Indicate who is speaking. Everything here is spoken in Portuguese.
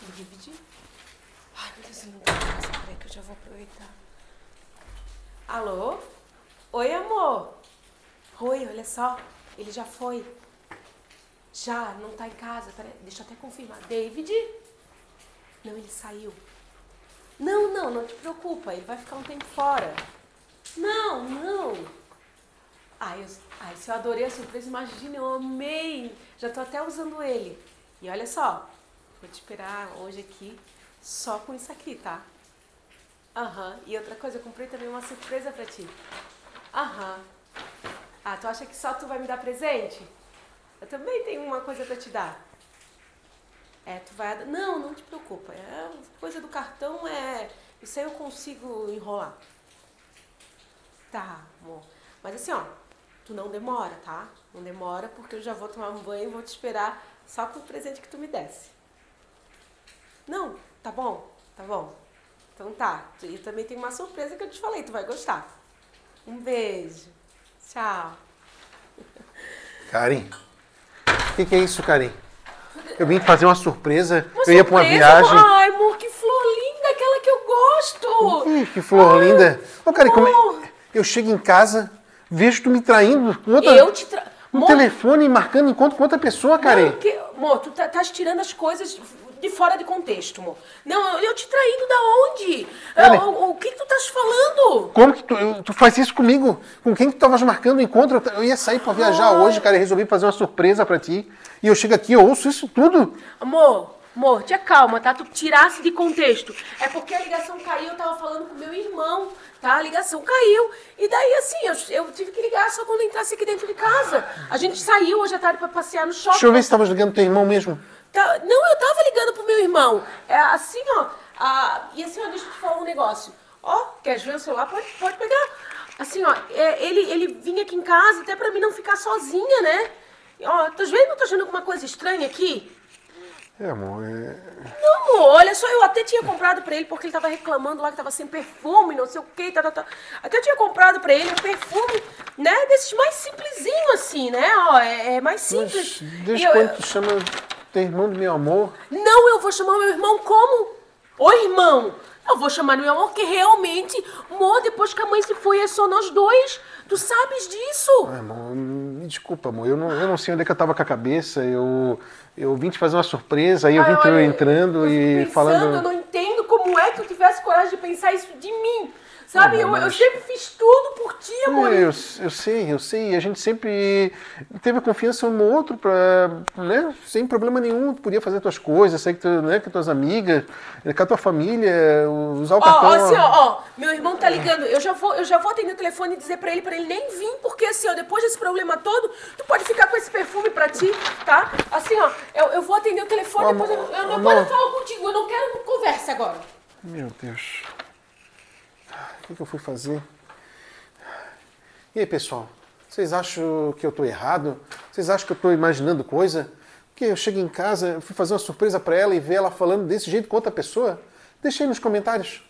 Speaker 1: David? Ai, meu Deus, ele não tá em casa. Peraí que eu já vou aproveitar. Alô? Oi, amor. Oi, olha só. Ele já foi. Já, não tá em casa. Peraí, deixa eu até confirmar. David? Não, ele saiu. Não te preocupa. Ele vai ficar um tempo fora. Não. Ai, se eu adorei a surpresa, imagina, eu amei. Já tô até usando ele. E olha só, vou te esperar hoje aqui só com isso aqui, tá? E outra coisa, eu comprei também uma surpresa pra ti. Ah, tu acha que só tu vai me dar presente? Eu também tenho uma coisa pra te dar. Tu vai... Não te preocupa. Coisa do cartão isso aí eu consigo enrolar. Tá, amor. Mas assim, ó, tu não demora, tá? Não demora porque eu já vou tomar um banho e vou te esperar só com o presente que tu me desse. Não, tá bom. Então tá. E também tem uma surpresa que eu te falei, tu vai gostar. Um beijo. Tchau.
Speaker 2: Karen, o que é isso, Karen? Eu vim fazer uma surpresa,
Speaker 1: eu
Speaker 2: ia pra uma viagem.
Speaker 1: Ai, amor, que flor linda, aquela que eu gosto.
Speaker 2: Que flor linda. Ô, Karen, eu chego em casa, vejo tu me traindo com outra... No telefone, marcando encontro com outra pessoa, Karen.
Speaker 1: Amor, tu tá tirando as coisas de fora de contexto, amor. Não, eu te traindo da onde? O que tu estás falando?
Speaker 2: Como que tu faz isso comigo? Com quem que tu estavas marcando o encontro? Eu ia sair pra viajar hoje, cara, e resolvi fazer uma surpresa pra ti. E eu chego aqui, eu ouço isso tudo.
Speaker 1: Amor, te acalma, tá? Tu tirasse de contexto. É porque a ligação caiu, eu tava falando com meu irmão, tá? A ligação caiu. E daí, assim, eu tive que ligar só quando entrasse aqui dentro de casa. A gente saiu hoje à tarde pra passear no shopping.
Speaker 2: Deixa eu ver se estavas ligando pro teu irmão mesmo.
Speaker 1: Não, eu tava ligando pro meu irmão. Assim, ó. E assim, ó, deixa eu te falar um negócio. Ó, quer ver o celular? Pode pegar. Assim, ó, ele vinha aqui em casa até pra mim não ficar sozinha, né? Ó, tá vendo? Tô achando alguma coisa estranha aqui?
Speaker 2: Amor,
Speaker 1: Não, amor, olha só, eu até tinha comprado pra ele porque ele tava reclamando lá que tava sem perfume, não sei o que, Até eu tinha comprado pra ele um perfume, né, desses mais simplesinho assim, né, ó, é mais simples.
Speaker 2: Mas desde quando tu chama teu irmão do meu amor?
Speaker 1: Não, eu vou chamar meu irmão como? Oi, irmão. Eu vou chamar meu irmão porque realmente, amor, depois que a mãe se foi, é só nós dois. Tu sabes disso?
Speaker 2: Amor, me desculpa, amor. Eu não sei onde é que eu tava com a cabeça. Eu vim te fazer uma surpresa, aí eu vim entrando e falando...
Speaker 1: Eu não entendo como é que tu tivesse coragem de pensar isso de mim. Sabe, eu sempre fiz tudo por ti, amor.
Speaker 2: Eu sei. A gente sempre teve a confiança um no outro, né? Sem problema nenhum. Tu podia fazer tuas coisas, sair com tuas amigas, com a tua família, usar o cartão.
Speaker 1: Assim, ó, meu irmão tá ligando. Eu já vou atender o telefone e dizer pra ele nem vir, porque assim, ó, depois desse problema todo, tu pode ficar com esse perfume pra ti, tá? Assim, ó, eu vou atender o telefone, depois eu falo contigo, eu não quero conversa agora.
Speaker 2: Meu Deus. O que eu fui fazer? E aí, pessoal? Vocês acham que eu tô errado? Vocês acham que eu tô imaginando coisa? Porque eu chego em casa, fui fazer uma surpresa pra ela e ver ela falando desse jeito com outra pessoa? Deixa aí nos comentários.